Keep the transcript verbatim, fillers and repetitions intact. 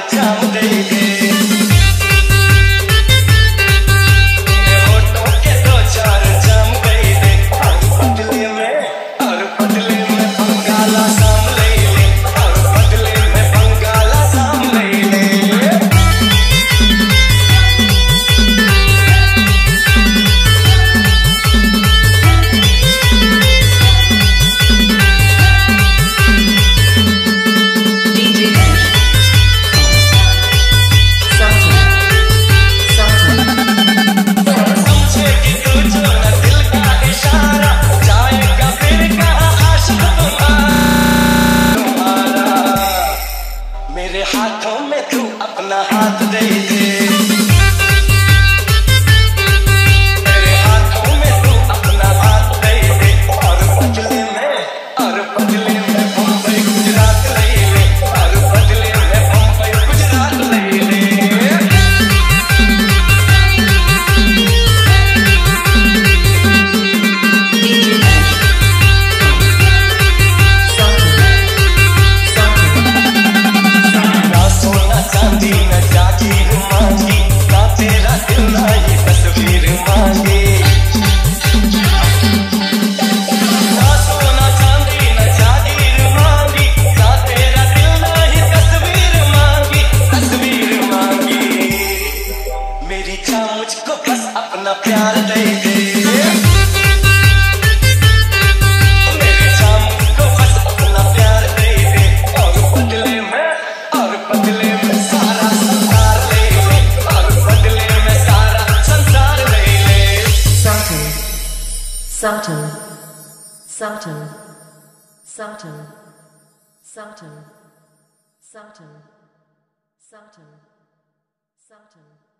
जाम दे दे, होठों के दो चार जाम दे दे, और बदले में और बदले में बंगाला साम ले ले, और बदले में बंगाला साम ले ले। मेरे हाथों में तू अपना हाथ दे दे, मेरे हाथों में तू अपना हाथ दे दे, और बदले में और बदले में बम्बई गुजरात ले ले, और बदले में बम्बई गुजरात ले ले। चांदी न जागीर मांगी, ना तेरा दिल ना ये तस्वीर मांगी, ना सोना चांदी न जागीर मांगी, ना तेरा दिल ना ये तस्वीर मांगी, तस्वीर मांगी। मेरी जान मुझको बस अपना प्यार दे दे, मेरी जान मुझको बस अपना प्यार दे दे, और बदले में और बदले में Satem, Satem, Satem, Satem, Satem, Satem, Satem.